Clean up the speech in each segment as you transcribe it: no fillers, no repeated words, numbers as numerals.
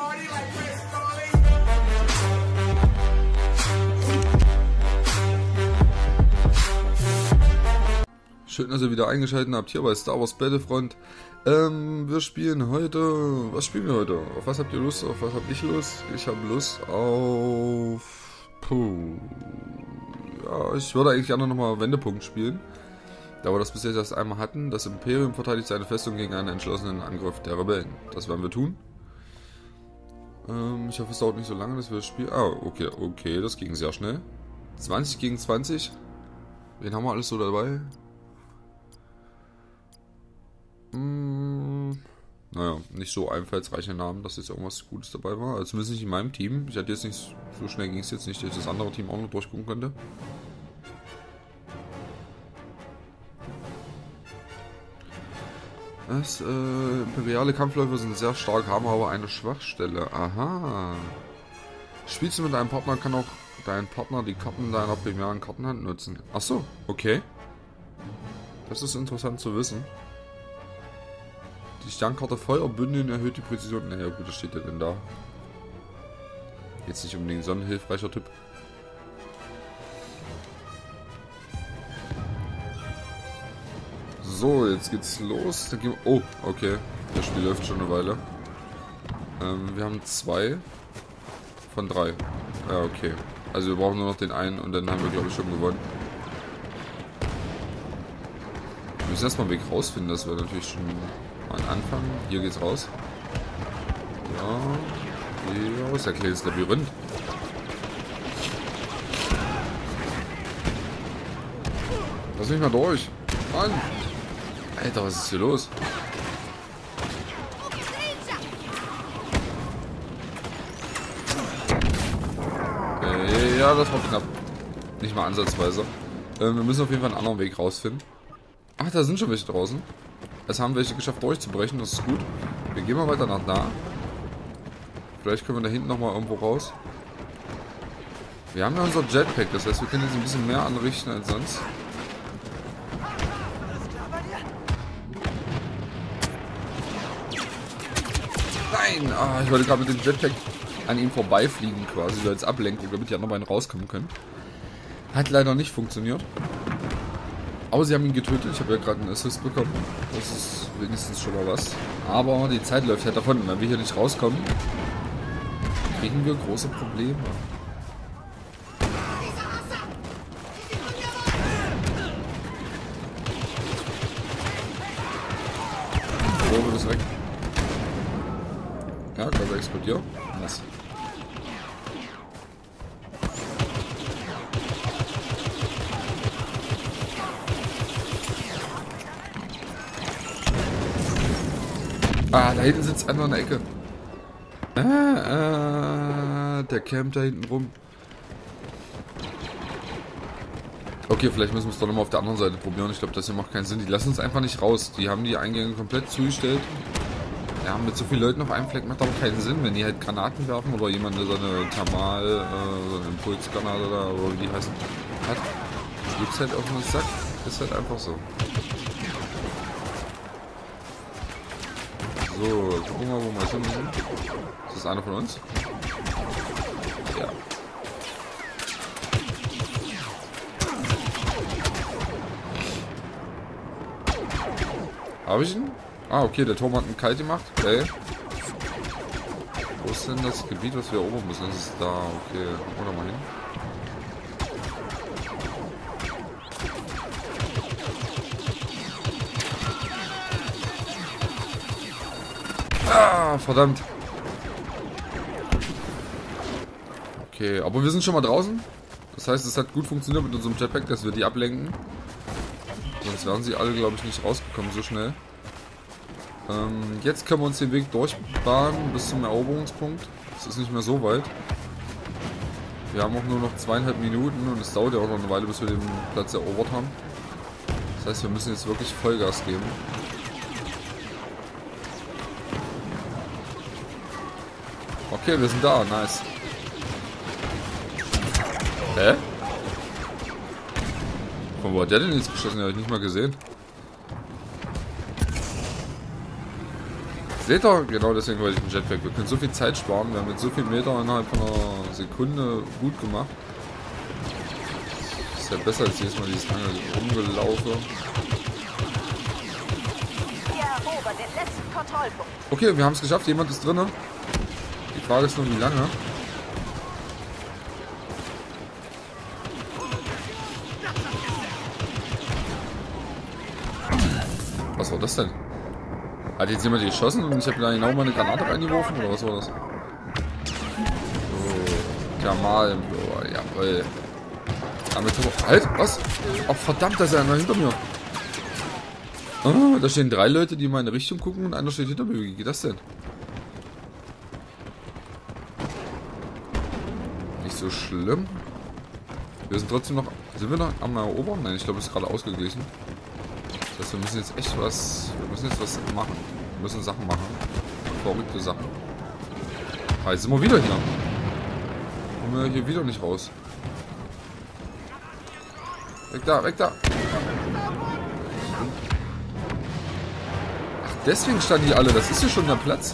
Schön, dass ihr wieder eingeschaltet habt hier bei Star Wars Battlefront. Wir spielen heute... Was spielen wir heute? Auf was habt ihr Lust? Auf was hab ich Lust? Ich habe Lust auf... Ja, ich würde eigentlich gerne nochmal Wendepunkt spielen. Da wir das bis jetzt erst einmal hatten. Das Imperium verteidigt seine Festung gegen einen entschlossenen Angriff der Rebellen. Das werden wir tun. Ich hoffe, es dauert nicht so lange, dass wir das Spiel... Ah, okay, das ging sehr schnell. 20 gegen 20. Wen haben wir alles so dabei? Naja, nicht so einfallsreiche Namen, dass jetzt irgendwas Gutes dabei war. Also zumindest nicht in meinem Team. Ich hatte jetzt nicht, so schnell ging es jetzt nicht, dass ich das andere Team auch noch durchgucken könnte. Imperiale Kampfläufer sind sehr stark, haben aber eine Schwachstelle. Aha. Spielst du mit deinem Partner, kann auch dein Partner die Karten deiner primären Kartenhand nutzen. Achso, okay. Das ist interessant zu wissen. Die Sternkarte Feuerbündeln erhöht die Präzision. Naja, gut, das steht ja denn da. Jetzt nicht unbedingt so ein hilfreicher Tipp. So, jetzt geht's los. Oh, okay. Das Spiel läuft schon eine Weile. Wir haben 2 von 3. Ja, okay. Also wir brauchen nur noch den einen und dann haben wir, glaube ich, schon gewonnen. Wir müssen erstmal einen Weg rausfinden. Das wäre natürlich schon... Anfang. Hier geht's raus. Ja. Hier raus. Ein kleines Labyrinth. Lass mich mal durch. Mann. Alter, was ist hier los? Ja, das war knapp. Nicht mal ansatzweise. Wir müssen auf jeden Fall einen anderen Weg rausfinden. Ach, da sind schon welche draußen. Es haben welche geschafft durchzubrechen, das ist gut. Wir gehen mal weiter nach da. Vielleicht können wir da hinten nochmal irgendwo raus. Wir haben ja unser Jetpack, das heißt wir können jetzt ein bisschen mehr anrichten als sonst. Nein! Ah, ich wollte gerade mit dem Jetpack an ihm vorbeifliegen quasi, so als Ablenkung, damit die anderen beiden rauskommen können. Hat leider nicht funktioniert. Aber sie haben ihn getötet. Ich habe ja gerade einen Assist bekommen. Das ist wenigstens schon mal was. Aber die Zeit läuft halt davon. Wenn wir hier nicht rauskommen, kriegen wir große Probleme. Oh, du bist weg. Ja, gerade explodiert. Was? Ah, da hinten sitzt einer in der Ecke. Der campt da hinten rum. Okay, vielleicht müssen wir es doch nochmal auf der anderen Seite probieren. Ich glaube, das hier macht keinen Sinn. Die lassen uns einfach nicht raus. Die haben die Eingänge komplett zugestellt. Ja, mit so vielen Leuten auf einem Fleck macht aber keinen Sinn, wenn die halt Granaten werfen oder jemand so eine Thermal, so eine Impulsgranate oder wie die heißen, hat. Das gibt's halt auf den Sack. Ist halt einfach so. So, gucken wir mal, wo wir schon sind. Ist das einer von uns? Ja. Habe ich ihn? Ah, okay, der Turm hat einen kalt gemacht. Okay. Wo ist denn das Gebiet, was wir erobern müssen? Das ist da. Okay, gucken wir da mal hin. Ah, verdammt. Okay, aber wir sind schon mal draußen. Das heißt, es hat gut funktioniert mit unserem Jetpack, dass wir die ablenken. Sonst wären sie alle, glaube ich, nicht rausgekommen so schnell. Jetzt können wir uns den Weg durchbahnen bis zum Eroberungspunkt. Es ist nicht mehr so weit. Wir haben auch nur noch 2,5 Minuten und es dauert ja auch noch eine Weile, bis wir den Platz erobert haben. Das heißt, wir müssen jetzt wirklich Vollgas geben. Okay, wir sind da. Nice. Hä? Von wo hat der denn jetzt geschossen? Den habe ich nicht mal gesehen. Seht ihr? Genau deswegen wollte ich den Jetpack. Wir können so viel Zeit sparen. Wir haben jetzt so viel Meter innerhalb von einer Sekunde gut gemacht. Das ist ja besser als jedes Mal dieses lange Rumgelaufe. Okay, wir haben es geschafft. Jemand ist drin. Die Frage ist nur, wie lange. Was war das denn? Hat jetzt jemand geschossen und ich habe da genau meine Granate reingeworfen oder was war das? So. Thermal im Blower, jawohl. Halt, was? Ach verdammt, da ist einer hinter mir. Oh, da stehen 3 Leute, die in meine Richtung gucken und einer steht hinter mir. Wie geht das denn? Nicht so schlimm. Wir sind trotzdem noch... Sind wir noch am Erobern? Nein, ich glaube, es ist gerade ausgeglichen. Das heißt, wir müssen jetzt echt was... Wir müssen jetzt was machen. Wir müssen Sachen machen. Verrückte Sachen. Ah, jetzt sind wir wieder hier. Kommen wir hier wieder nicht raus. Weg da, weg da. Ach, deswegen standen die alle. Das ist ja schon der Platz.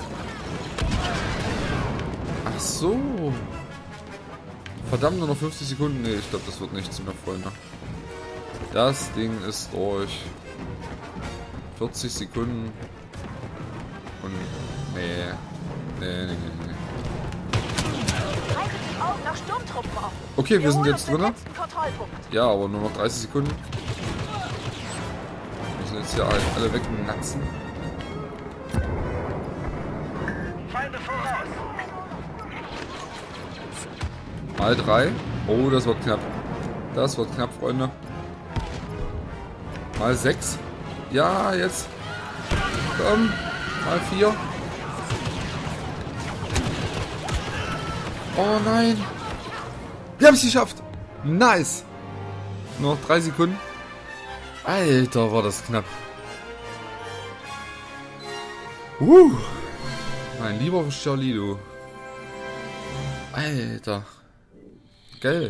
Ach so. Verdammt, nur noch 50 Sekunden. Nee, ich glaube, das wird nichts mehr, Freunde. Das Ding ist durch. 40 Sekunden. Und... Nee. Nee. Okay, wir sind jetzt drin. Ja, aber nur noch 30 Sekunden. Wir müssen jetzt hier alle wegnatzen. Mal 3. Oh, das wird knapp. Das wird knapp, Freunde. Mal 6. Ja, jetzt. Komm. Mal 4. Oh nein. Wir haben es geschafft. Nice. Nur noch 3 Sekunden. Alter, war das knapp. Mein lieber Charlie, du. Alter. Geil.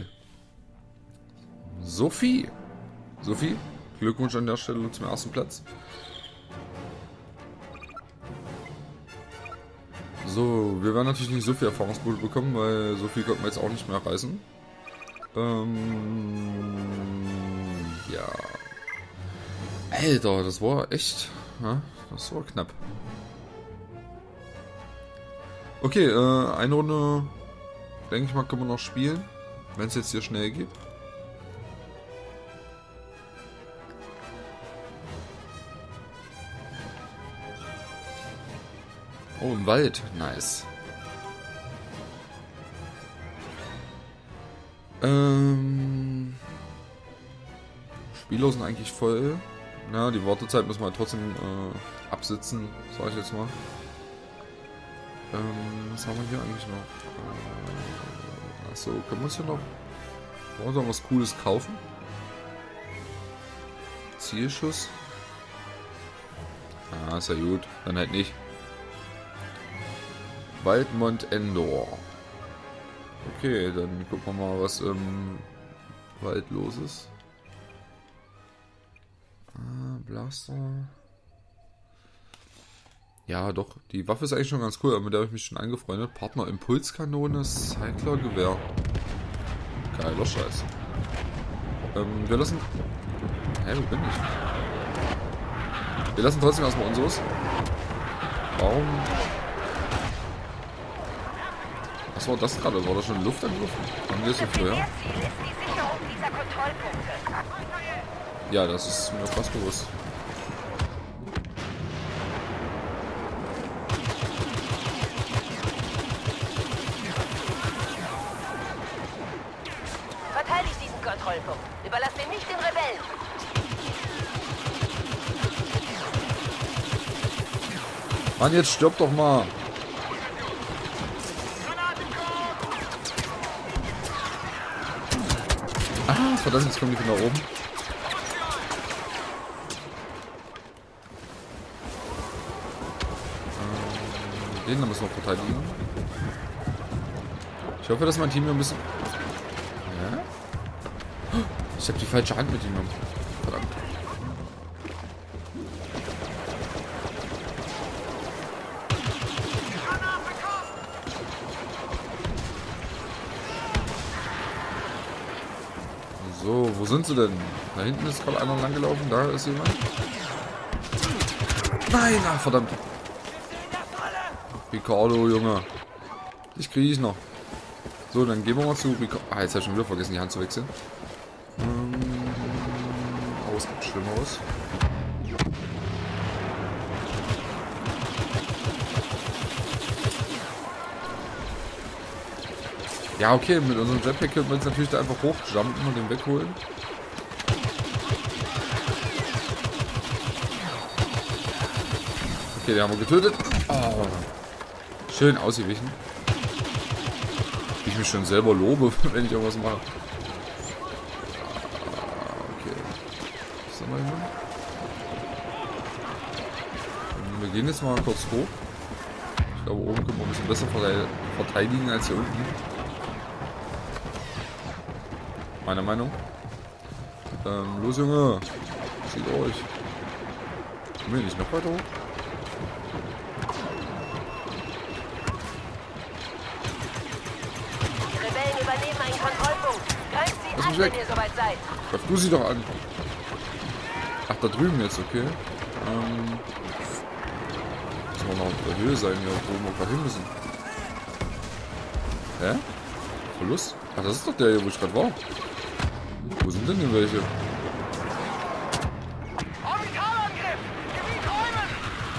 Sophie. Sophie, Glückwunsch an der Stelle zum ersten Platz. So, wir werden natürlich nicht so viel Erfahrungspunkte bekommen, weil so viel konnten wir jetzt auch nicht mehr reißen. Ja. Alter, das war echt... Ja, das war knapp. Okay, eine Runde, denke ich mal, können wir noch spielen. Wenn es jetzt hier schnell geht. Oh, im Wald. Nice. Spieler sind eigentlich voll. Na, die Wartezeit müssen wir trotzdem absitzen, sage ich jetzt mal. Was haben wir hier eigentlich noch? Achso, können wir uns hier noch was Cooles kaufen? Zielschuss. Ah, ist ja gut. Dann halt nicht. Waldmont Endor. Okay, dann gucken wir mal, was im Wald los ist. Ah, Blaster. Ja, doch. Die Waffe ist eigentlich schon ganz cool, mit der habe ich mich schon angefreundet. Partner Impulskanone, Cycler Gewehr. Geiler Scheiß. Wir lassen... Hä, wo bin ich? Wir lassen trotzdem erstmal unseres. Warum? Was war das gerade? War das schon Luftangriff? Haben wir es so früher? Ja, das ist mir fast bewusst. Verteidigt diesen Kontrollpunkt. Überlasst ihn nicht den Rebellen. Mann, jetzt stirb doch mal. Ah, verdammt, jetzt kommen die von da oben. Den da müssen wir verteidigen. Ich hoffe, dass mein Team hier ein bisschen... Ja? Ich habe die falsche Hand mitgenommen. Verdammt. So, wo sind sie denn? Da hinten ist gerade einer lang gelaufen. Da ist jemand. Nein, ach, verdammt. Ricardo, Junge. Dich kriege ich noch. So, dann gehen wir mal zu Ricardo. Ah, jetzt habe ich schon wieder vergessen, die Hand zu wechseln. Aber es gibt Schlimmeres. Ja, okay, mit unserem Jetpack können wir jetzt natürlich da einfach hochjumpen und den wegholen. Okay, den haben wir getötet. Oh. Schön ausgewichen. Wie ich mich schon selber lobe, wenn ich irgendwas mache. Okay. Was haben wir hier? Wir gehen jetzt mal kurz hoch. Ich glaube, oben können wir ein bisschen besser verteidigen als hier unten. Meine Meinung. Los, Junge. Zieht euch. Kommen wir nicht noch weiter hoch? Die Rebellen übernehmen einen Kontrollpunkt. Greift sie Lass an, mich wenn weg. ihr soweit seid. Greif du sie doch an. Ach, da drüben jetzt, okay. Müssen wir noch auf der Höhe sein, hier, wo wir gerade hin müssen. Hä? Verlust? Ach, das ist doch der hier, wo ich gerade war. Wo sind denn welche? Orbitalangriff! Gebiet räumen!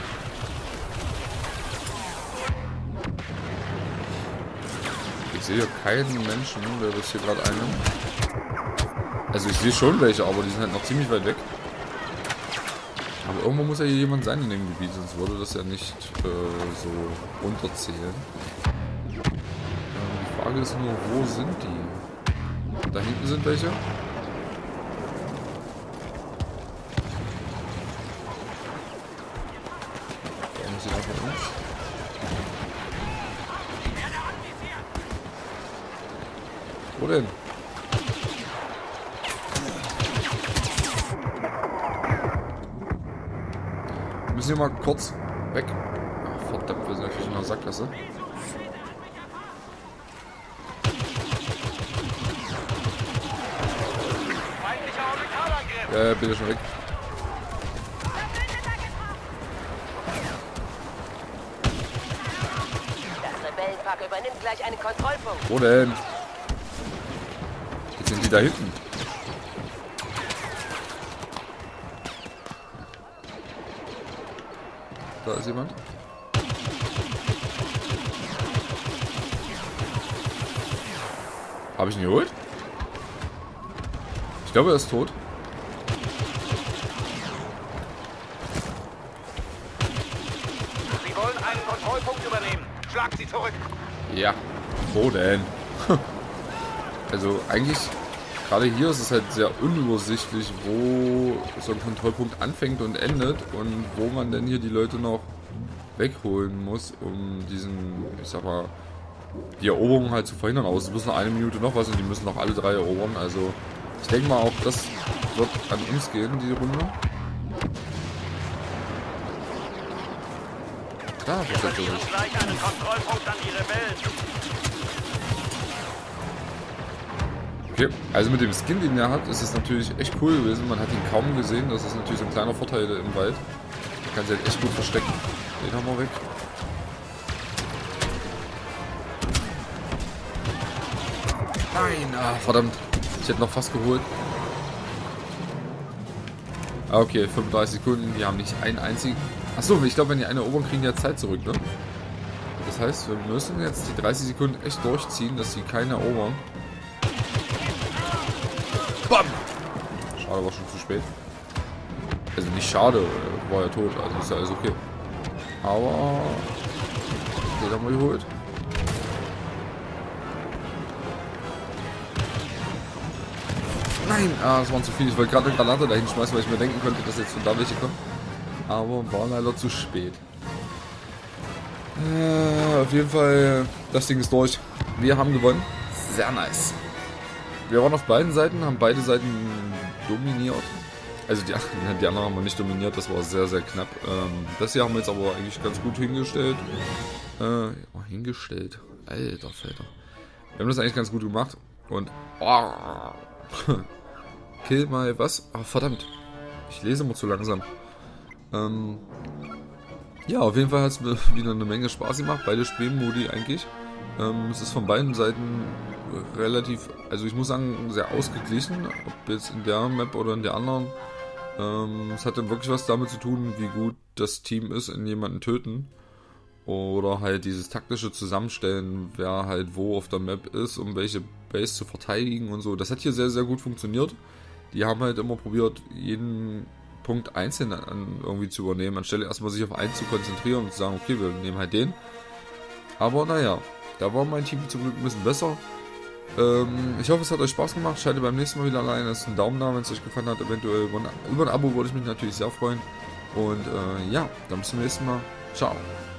Ich sehe hier keinen Menschen, der das hier gerade einnimmt. Also ich sehe schon welche, aber die sind halt noch ziemlich weit weg. Aber irgendwo muss ja hier jemand sein in dem Gebiet, sonst würde das ja nicht so runterzählen. Die Frage ist nur, wo sind die? Da hinten sind welche. Da muss ich einfach uns. Wo denn? Wir müssen hier mal kurz weg. Ach, verdammt, wir sind natürlich in der Sackgasse. Ja, bitte schon weg. Das Rebellenpack übernimmt gleich einen Kontrollpunkt. Wo denn? Jetzt sind die da hinten. Da ist jemand. Habe ich ihn geholt? Ich glaube, er ist tot. Sie wollen einen Kontrollpunkt übernehmen. Schlag sie zurück. Ja. Wo denn? Also eigentlich, gerade hier ist es halt sehr unübersichtlich, wo so ein Kontrollpunkt anfängt und endet und wo man denn hier die Leute noch wegholen muss, um diesen, ich sag mal, die Eroberung halt zu verhindern. Aber es muss noch eine Minute noch was und die müssen noch alle 3 erobern. Also ich denke mal auch, das wird an uns gehen, die Runde. Da, Wir verlieren gleich einen Kontrollpunkt an die Rebellen. Okay, also mit dem Skin, den er hat, ist es natürlich echt cool gewesen. Man hat ihn kaum gesehen. Das ist natürlich so ein kleiner Vorteil im Wald. Man kann sich halt echt gut verstecken. Den haben wir weg. Nein, verdammt. Ich hätte noch fast geholt. Okay, 35 Sekunden. Wir haben nicht einen einzigen. Achso, ich glaube, wenn die eine erobern, kriegen die ja Zeit zurück, ne? Das heißt, wir müssen jetzt die 30 Sekunden echt durchziehen, dass sie keine erobern. Bam! Schade, war schon zu spät. Also nicht schade, war ja tot, also ist ja alles okay. Aber den haben wir geholt. Nein, das waren zu viel. Ich wollte gerade eine Granate dahin schmeißen, weil ich mir denken könnte, dass jetzt von da welche kommen. Aber war leider zu spät. Auf jeden Fall, das Ding ist durch. Wir haben gewonnen. Sehr nice. Wir waren auf beiden Seiten, haben beide Seiten dominiert. Also die anderen haben wir nicht dominiert, das war sehr, sehr knapp. Das hier haben wir jetzt aber eigentlich ganz gut hingestellt. Hingestellt. Alter Falter. Wir haben das eigentlich ganz gut gemacht. Und Kill my was? Ach, verdammt. Ich lese immer zu langsam. Ja, auf jeden Fall hat es mir wieder eine Menge Spaß gemacht. Beide Spielmodi eigentlich. Es ist von beiden Seiten relativ, also ich muss sagen, sehr ausgeglichen. Ob jetzt in der Map oder in der anderen. Es hat dann wirklich was damit zu tun, wie gut das Team ist in jemanden töten. Oder halt dieses taktische Zusammenstellen, wer halt wo auf der Map ist, um welche Base zu verteidigen und so. Das hat hier sehr, sehr gut funktioniert. Die haben halt immer probiert, jeden Punkt einzeln irgendwie zu übernehmen, anstelle erstmal sich auf einen zu konzentrieren und zu sagen, okay, wir nehmen halt den. Aber naja, da war mein Team zum Glück ein bisschen besser. Ich hoffe, es hat euch Spaß gemacht. Schaltet beim nächsten Mal wieder rein. Lasst einen Daumen da, wenn es euch gefallen hat. Eventuell über ein Abo würde ich mich natürlich sehr freuen. Und ja, dann bis zum nächsten Mal. Ciao.